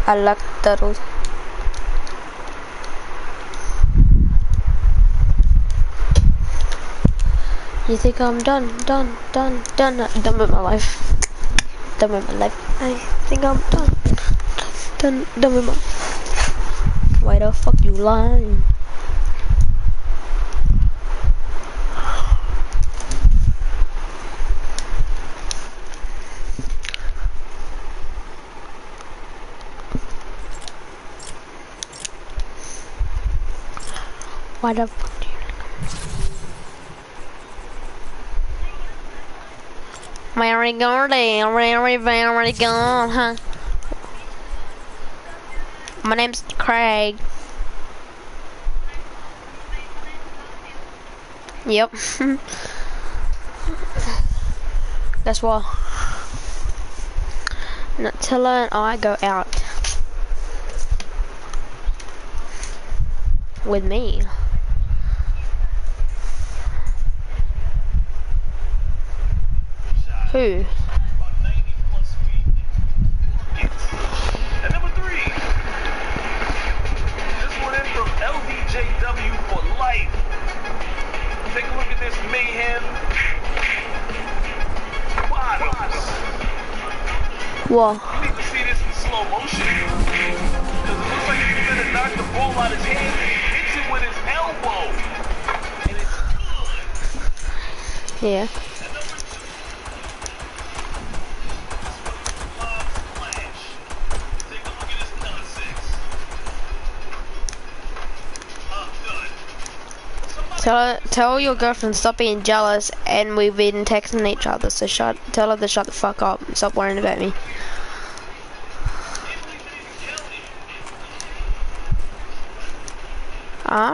I like turtles. You think I'm done with my life. Done with my life. I think I'm done with my... Why the fuck you lying? Why the fuck do you... Very good, huh? My name's Craig. Yep. That's why Nutella and I go out with me. Who? And number 3. This one in from LDJW for life. Take a look at this mayhem. Bottoms. Whoa. You need to see this in slow motion. Because it looks like he's gonna knock the ball out his hand and he hits it with his elbow. And it's good. Yeah. Tell your girlfriend stop being jealous, and we've been texting each other, so tell her to shut the fuck up and stop worrying about me. Huh?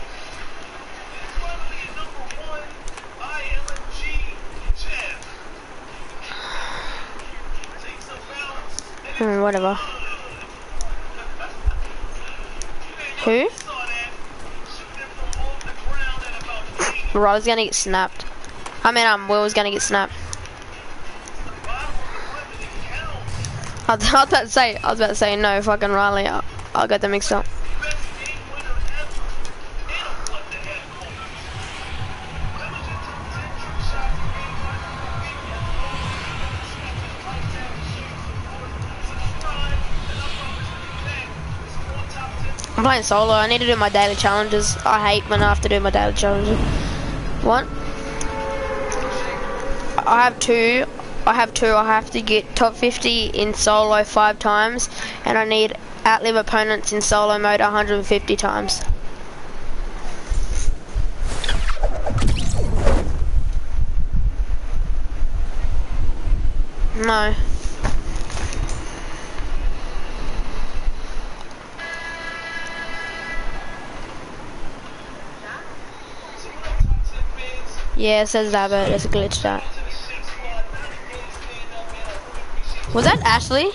Whatever. Who? Rob's gonna get snapped. I mean, Will's gonna get snapped. I was about to say no, fucking Riley. I'll get them mixed up. I'm playing solo. I need to do my daily challenges. I hate when I have to do my daily challenges. What? I have two. I have to get top 50 in solo 5 times, and I need outlive opponents in solo mode 150 times. No. Yeah, it says that, but it's a glitch that. Was that Ashley?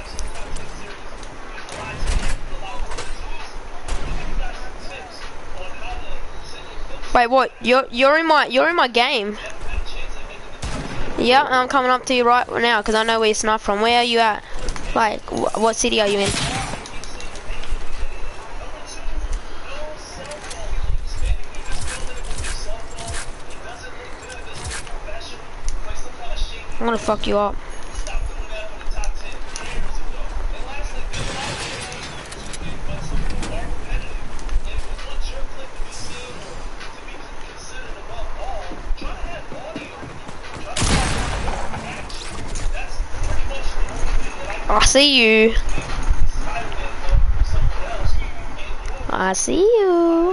Wait, what? You're in my game. Yeah, I'm coming up to you right now because I know where you sniped from. Where are you at? Like, what city are you in? I'm gonna fuck you up. I see you. I see you.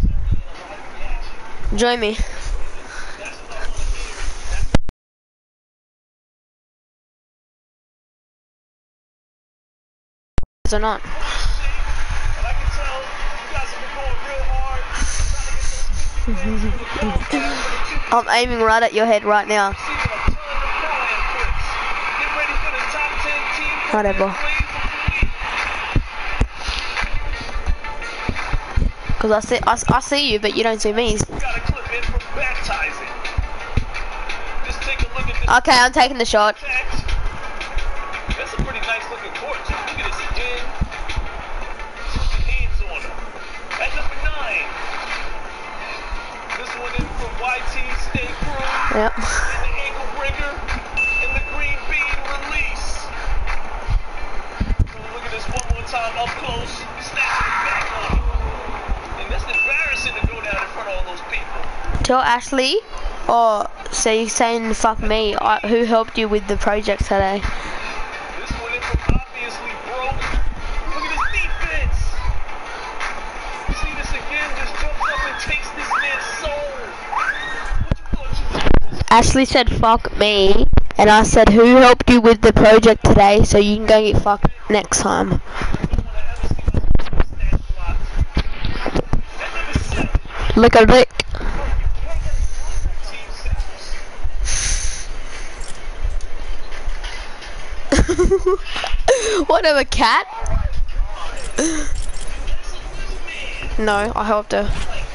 Join me. Or not. I'm aiming right at your head right now. Whatever. Cause I see you, but you don't see me. Okay, I'm taking the shot. That's a pretty nice looking court. at this again. Put your hands on him. At number 9. This one in from YT Stay Crew. Yep. And the ankle breaker. And the green bean release. Look at this one more time up close. Snatching it back on him. And that's embarrassing to go down in front of all those people. Tell Ashley, or so you're saying fuck me, who helped you with the project today? This one in from obviously broke. Look at his defense. You see this again? Just jumps up and takes this man's soul. What you thought you Ashley said fuck me, and I said who helped you with the project today, so you can go get fucked next time. Look at Rick. What of a cat? No, I helped her.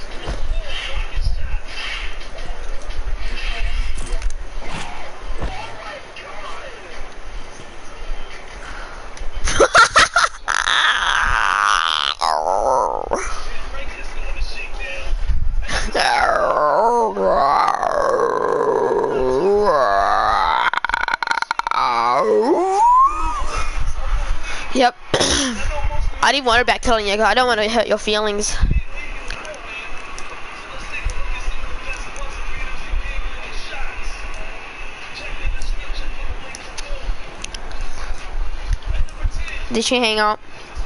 Yep. I didn't want her back telling you, I don't want to hurt your feelings. Did she hang up?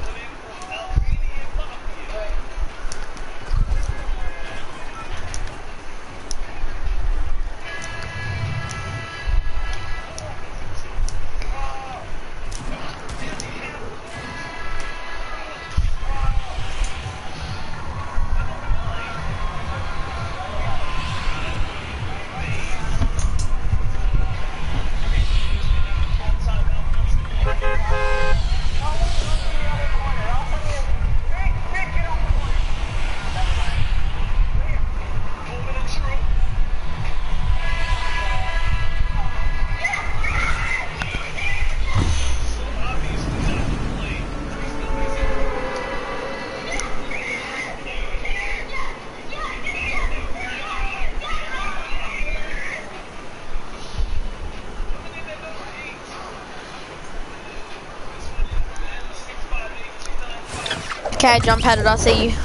Okay, jump headed, I'll see you.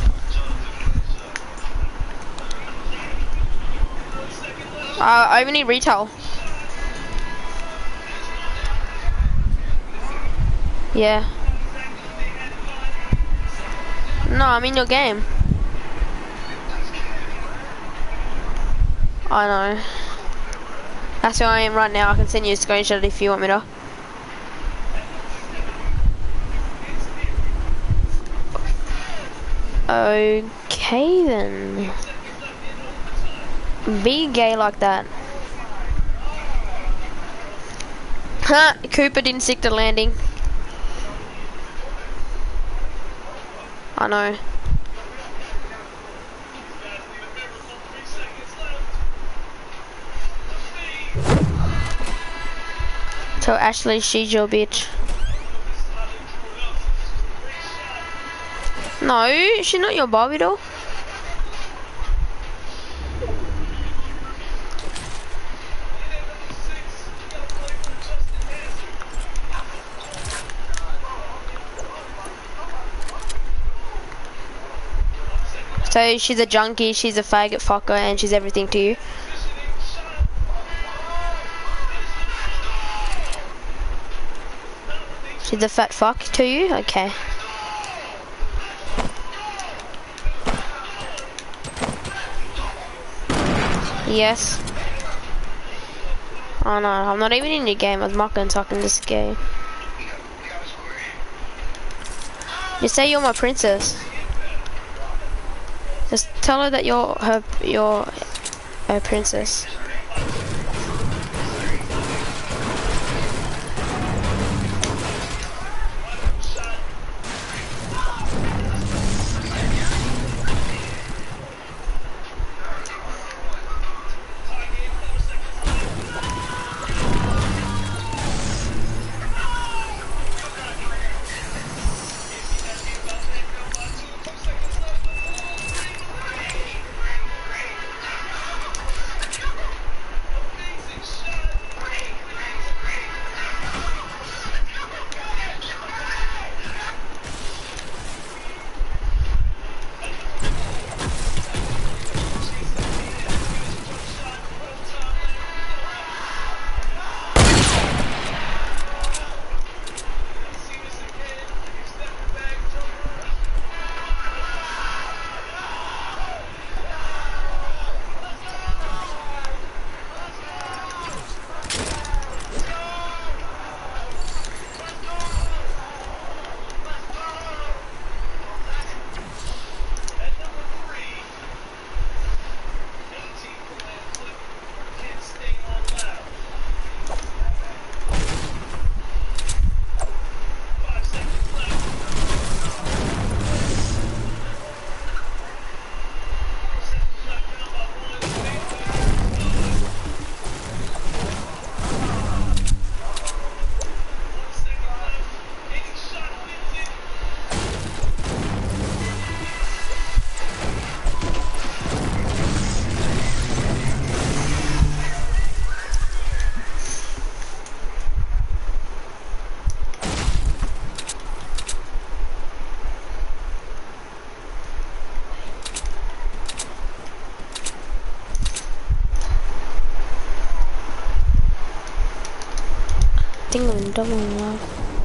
I even need retail. Yeah. No, I'm in your game. I know. That's where I am right now. I can send you a screenshot if you want me to. Okay then. Be gay like that. Huh, Cooper didn't stick to landing. I know. Tell Ashley she's your bitch. No, she's not your Barbie doll. So she's a junkie, she's a faggot fucker, and she's everything to you. She's a fat fuck to you? Okay. Yes. Oh no, I'm not even in your game. I was mucking talking this game. You say you're my princess. Just tell her that you're her princess. think I'm done with that.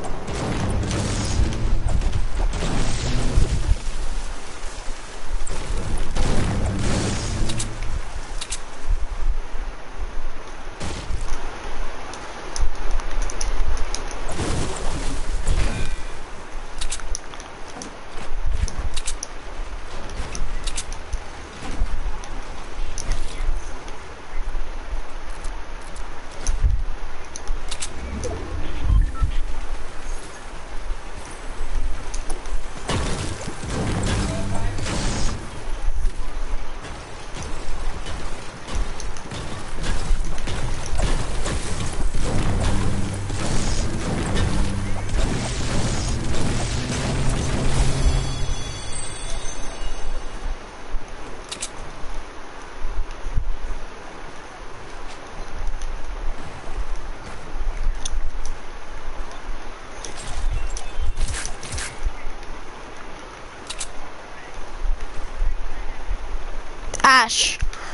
Ash.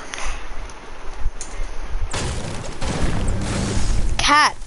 Cat.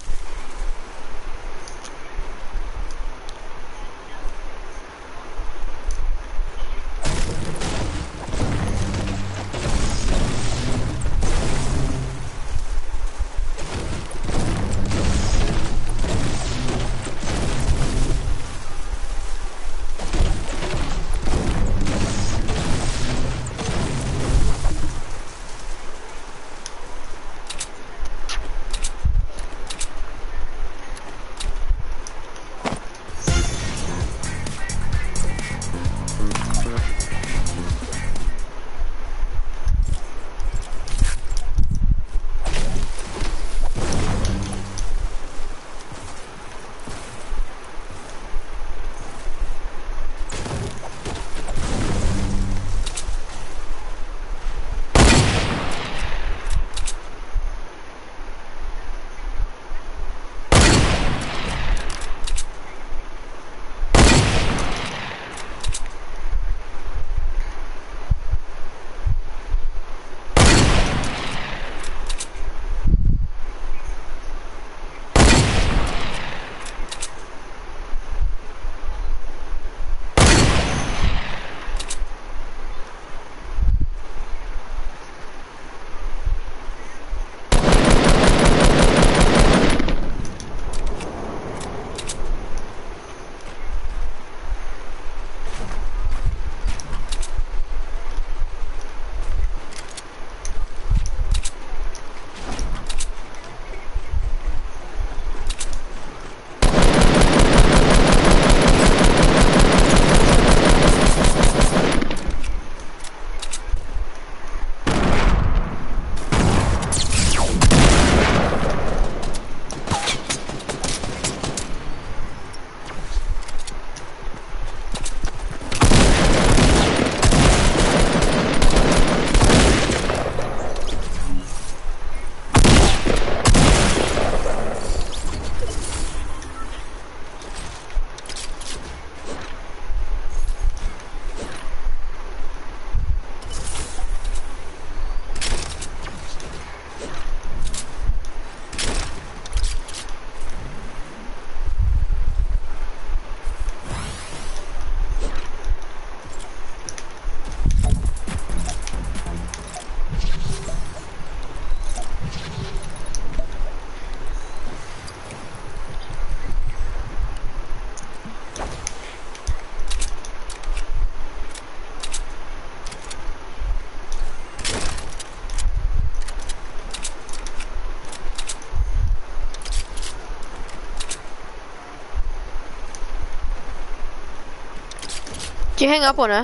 Did you hang up on her?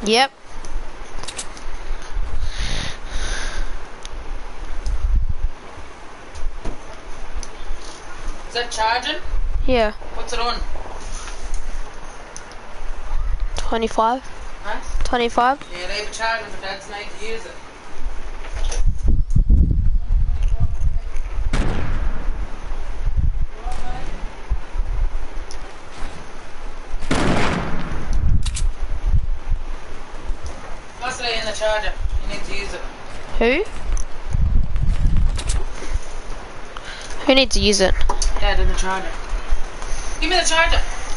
Yep. Is that charging? Yeah. What's it on? 25. Huh? 25. Yeah, they were charging for Dad's need to use it. What's it in the charger? You need to use it. Who? Who needs to use it? Dad in the charger. Give me the charger.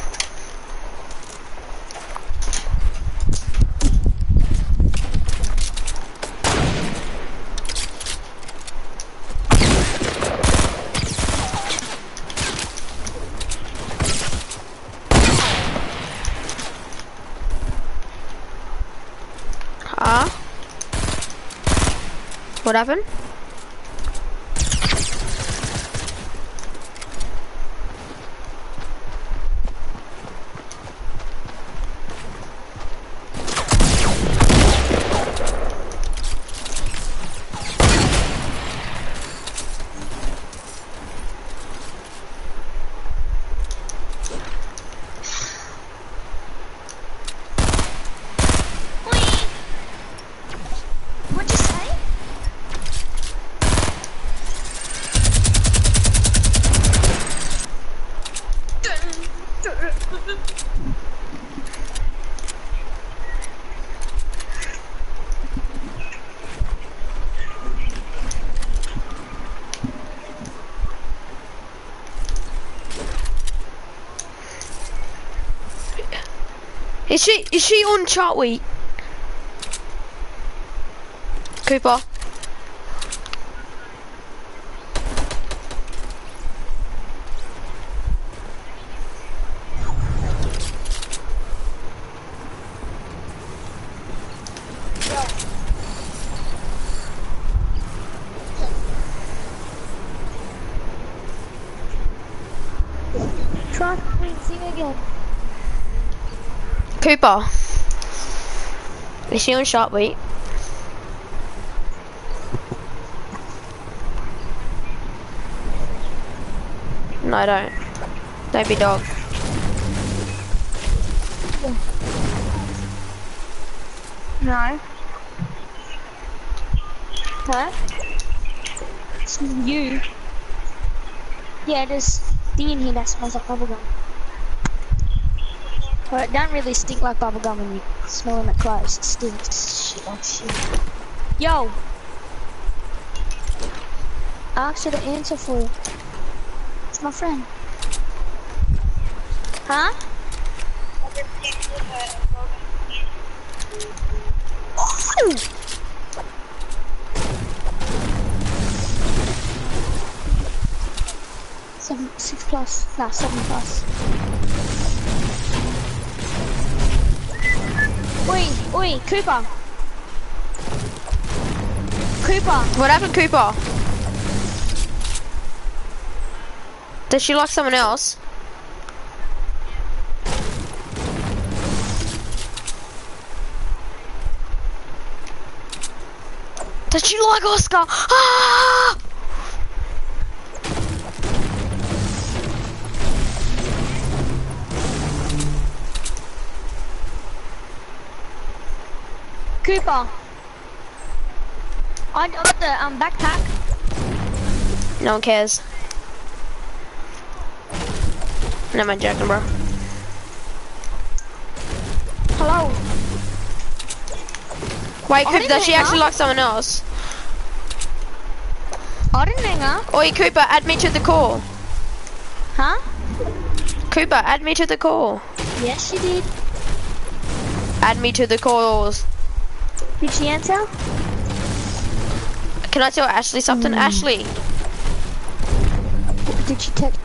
Huh? What happened? What'd you say? Is she on chart week? Cooper. Try sing again. Cooper. Is she on chart week? No, I don't. Don't be dog. No. Huh? It's you. Yeah, there's thing in here that smells like bubblegum. But it don't really stink like bubblegum when you smell it close. It stinks shit like shit. Yo! I asked her to answer for you. It's my friend. Huh? Ooh. 6 plus. Nah, 7 plus. Oi, Cooper. Cooper. What happened, Cooper? Does she like someone else? Does she like Oscar? Ah! Cooper. I got the backpack. No one cares. No, I'm joking, bro. Hello. Wait, I Cooper, didn't does she hang actually up. like someone else? I didn't hang up. Oi, Cooper, add me to the call. Huh? Cooper, add me to the call. Yes, she did. Add me to the calls. Did she answer? Can I tell Ashley something? Ashley, Did she text?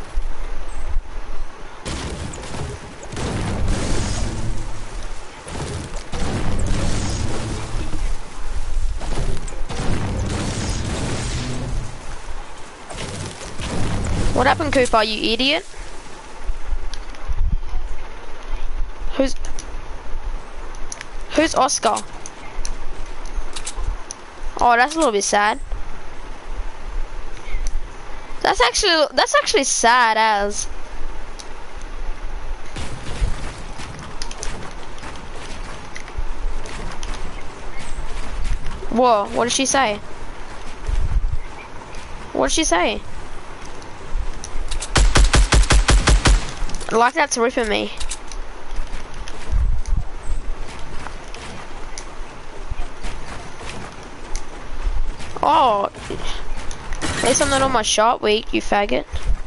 what happened, Cooper? You idiot. Who's Oscar? Oh, that's a little bit sad. That's actually sad as. Whoa, what did she say? What did she say? Like that's ripping me. Oh, at least I'm not on my shot week, you faggot.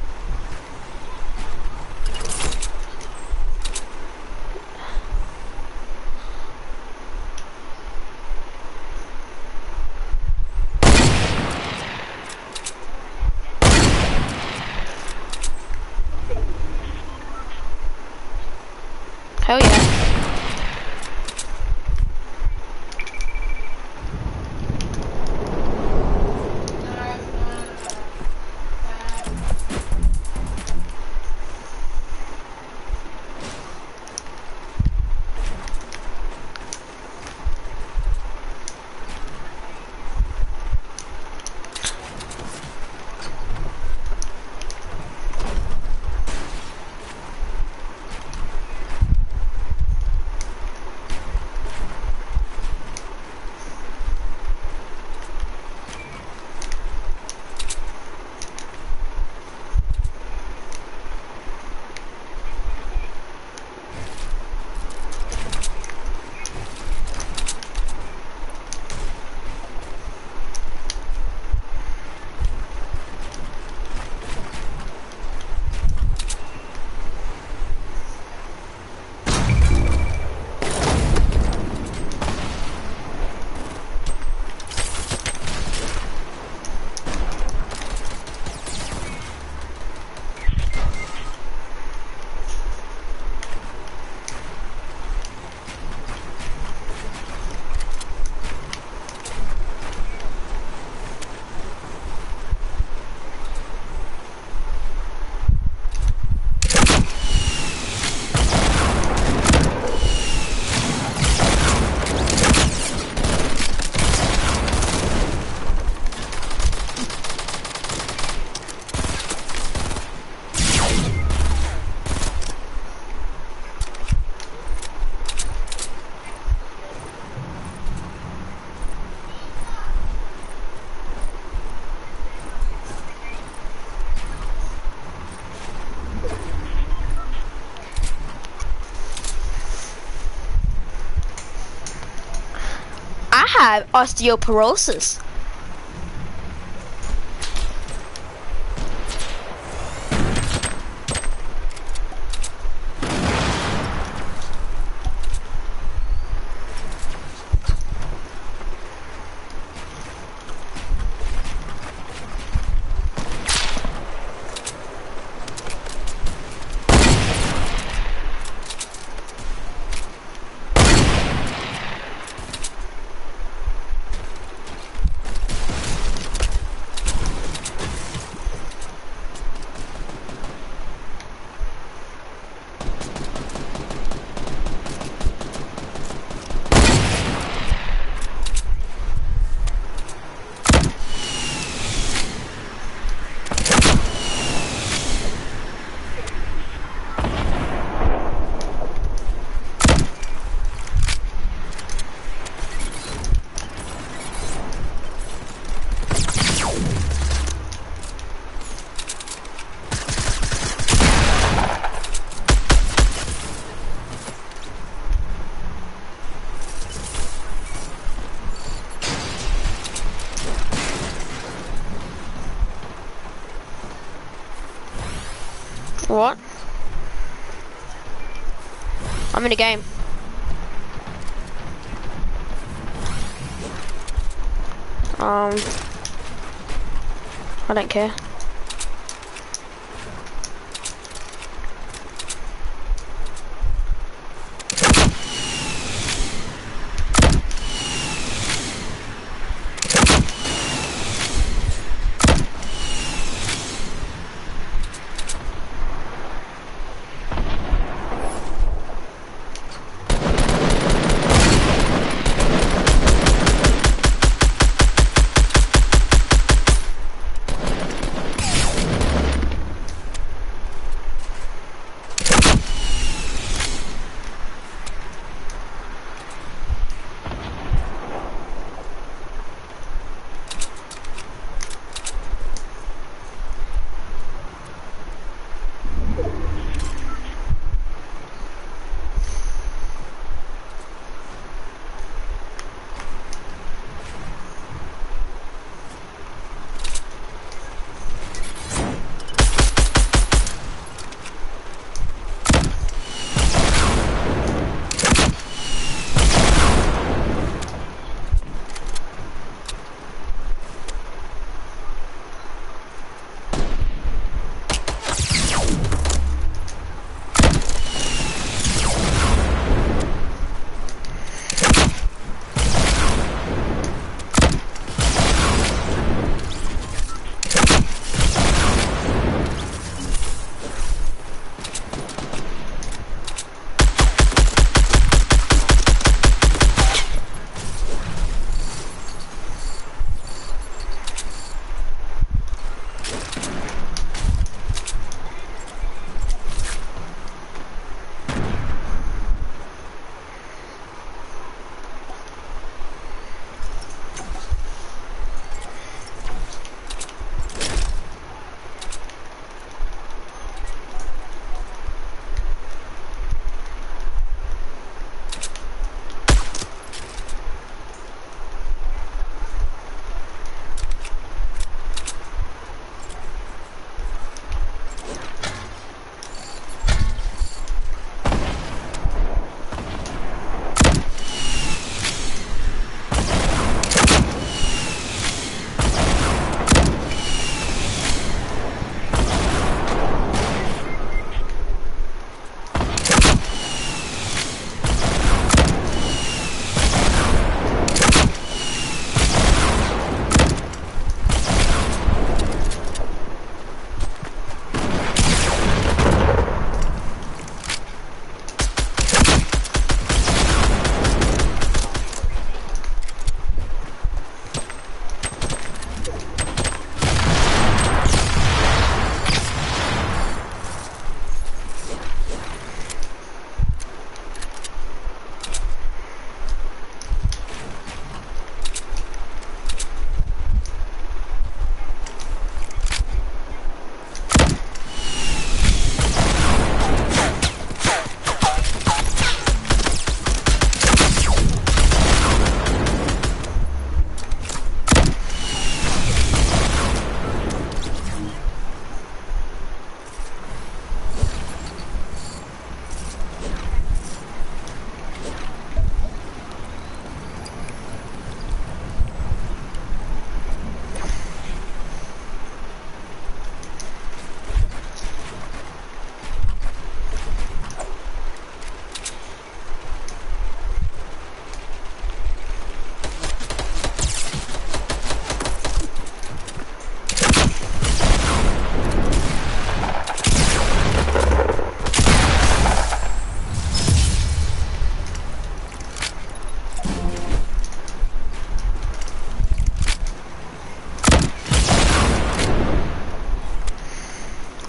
Hell yeah. I have osteoporosis. What? I'm in a game. I don't care.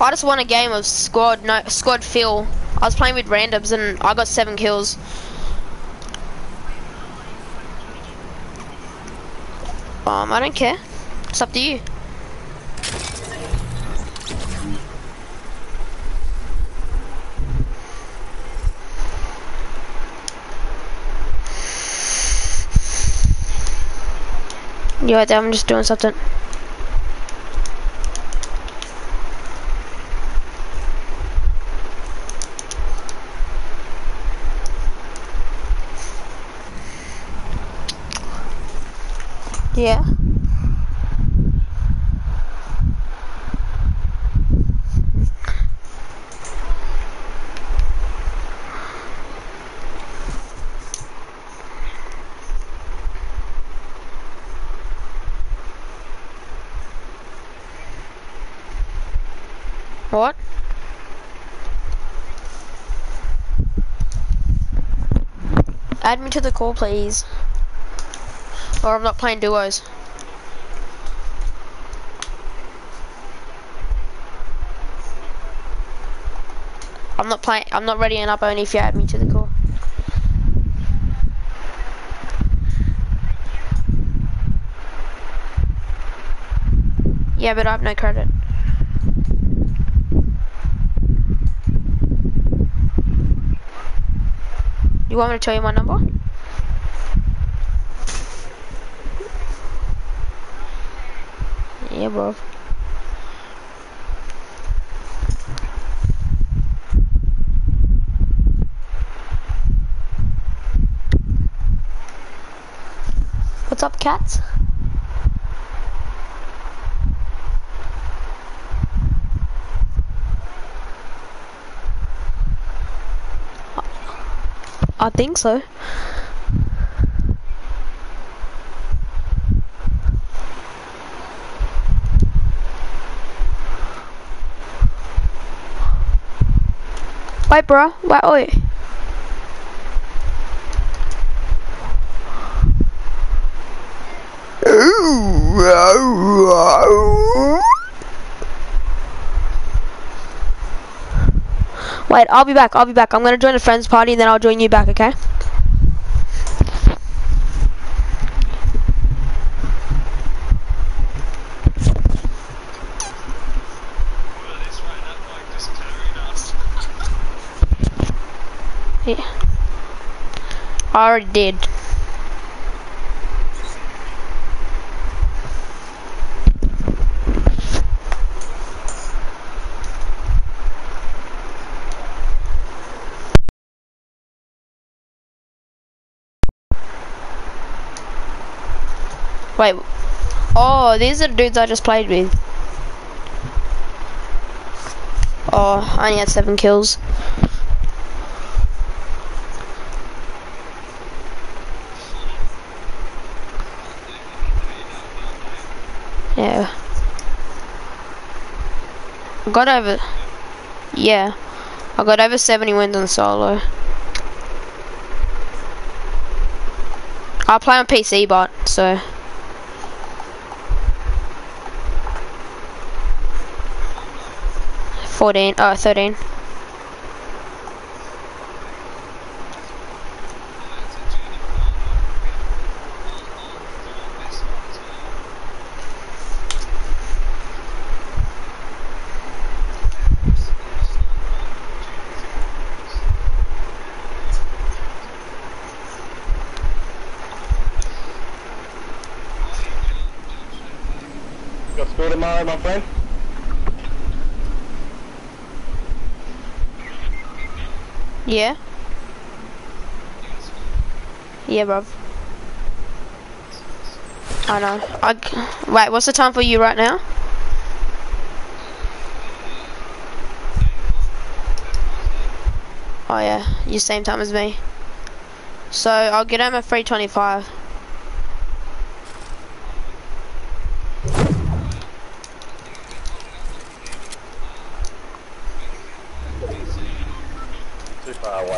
I just won a game of squad Phil. I was playing with randoms and I got 7 kills. I don't care. It's up to you. You right there, I'm just doing something. Yeah. What? Add me to the call, please. Or I'm not playing duos. I'm not readying up only if you add me to the call. Yeah, but I have no credit. You want me to tell you my number? Yeah, bro. What's up, cats? I think so. Wait, bro. Wait. Wait, I'll be back. I'm gonna join a friend's party and then I'll join you back, okay? Yeah. I already did. Wait. Oh, these are the dudes I just played with. Oh, I only had 7 kills. Yeah. I got over 70 wins on solo. I play on PC bot, so 13. Got school tomorrow, my friend? Yeah. Yeah, bro. I know. Wait, what's the time for you right now? Oh yeah, you same time as me. So I'll get home at 3:25. Too far away.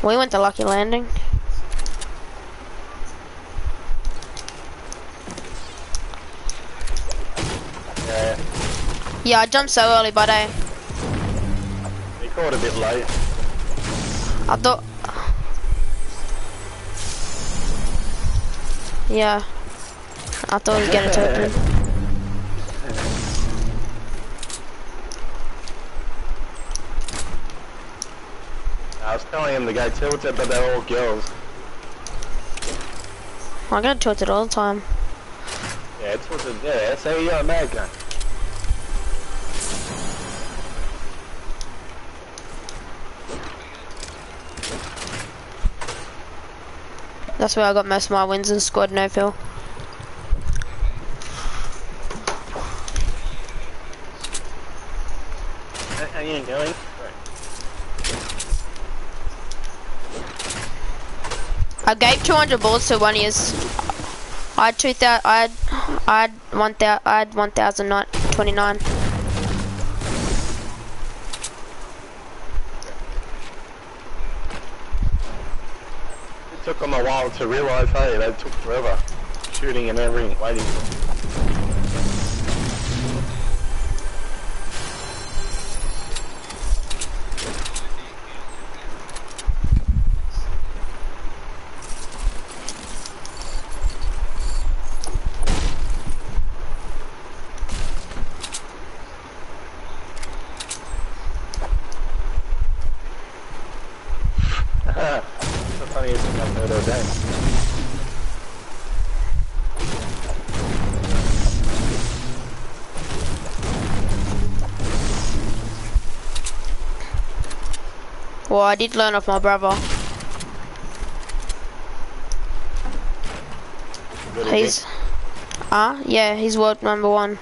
We went to Lucky Landing. Yeah. Yeah, I jumped so early, but He caught a bit late. I thought... Yeah. I thought we'd get it open. I was telling him to go tilted, but they're all girls. I get tilted all the time. Yeah, tilted, yeah, so you got a mad gun. That's where I got most of my wins in squad no fill. How you doing? I gave 200 bullets to one of his. I had 2,000. I had 1,000. I had 1,029. It took them a while to realise, hey, they took forever. Shooting and everything, waiting for the funniest thing I've heard all day. Well, I did learn off my brother. Good as He's, yeah, he's world number 1.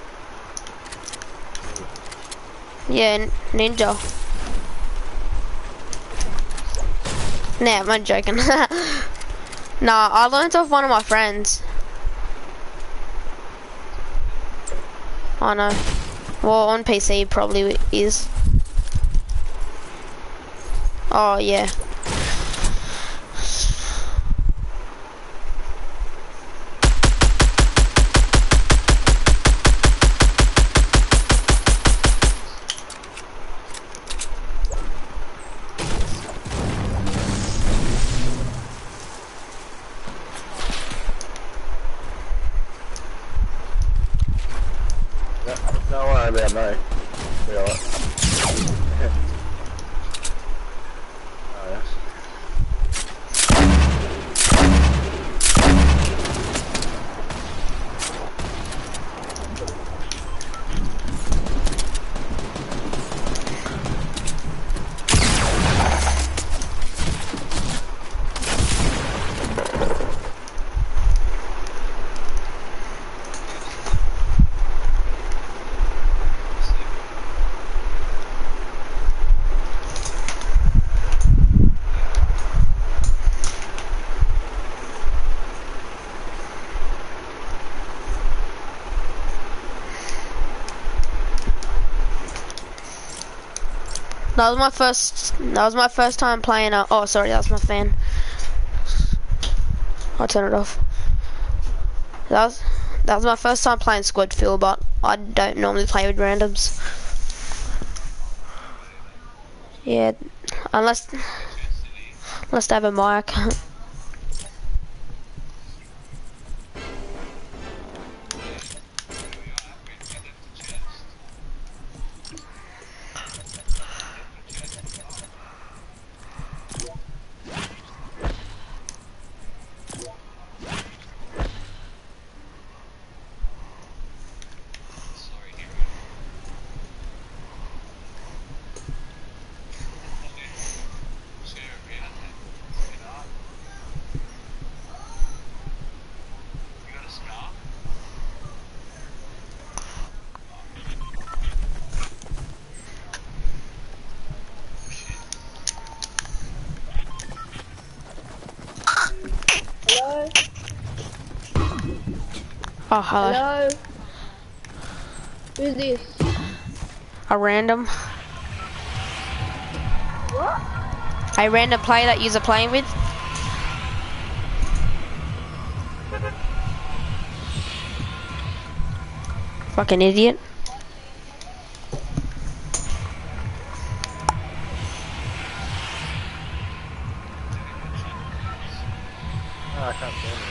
Yeah, ninja. Nah, I'm joking. Nah, I learned off one of my friends. I know. Well, on PC probably is. Oh, yeah. Don't worry about me. Be alright. Oh, yeah. That was my first time playing oh sorry, that was my fan. I'll turn it off. That was my first time playing squad fill, but I don't normally play with randoms. Yeah, unless they have a mic. Hello? Oh, hello. Hello? Who's this? A random. What? A random player that you're playing with? Fucking idiot. Oh, I can't see anything.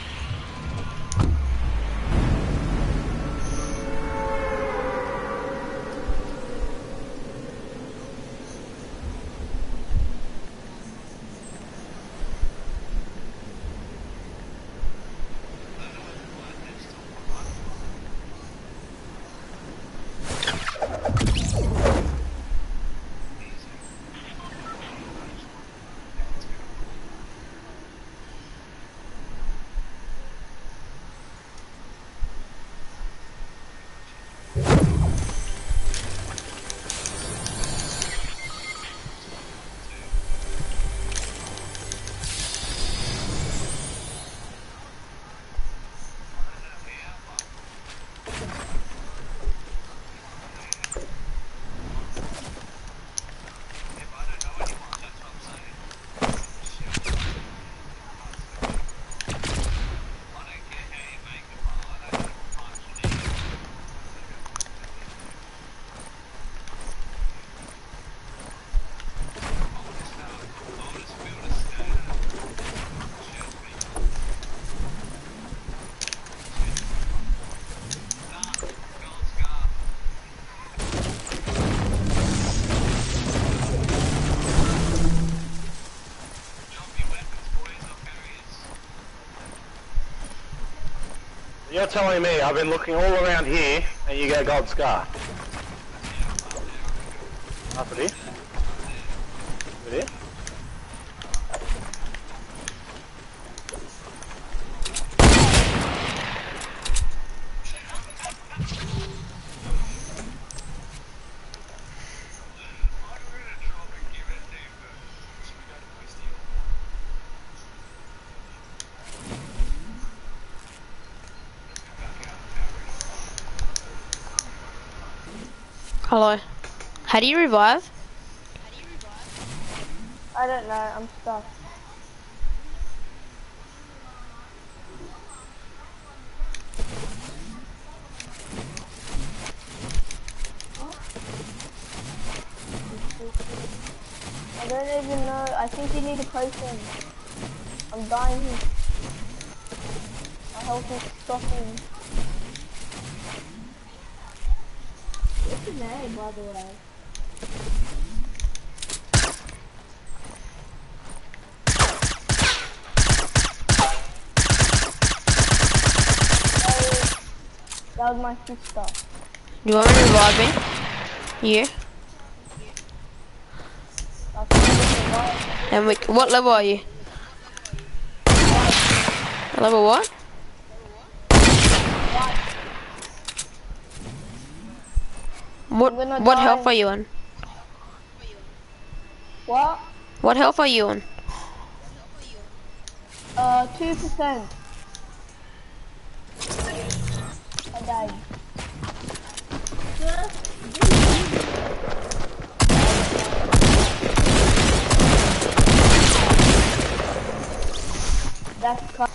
You're telling me I've been looking all around here and you get gold scar? After this? Over there? Hello. How do you revive? I don't know, I'm stuck. I don't even know, I think you need a potion. I'm dying here. My health is stopping. What's your name, by the way? That was my sister. You want me to revive me? Yeah. And what level are you? Level what? What health are you on? What? What health are you on? 2%. I died. That's cut.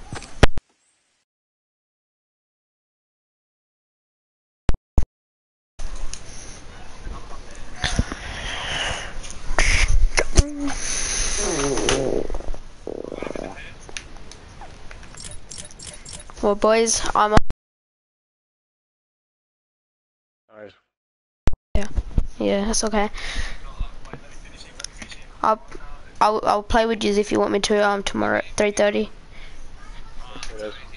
Well, boys, I'm. Alright. Yeah, that's okay. I'll play with you if you want me to tomorrow at 3:30. It is.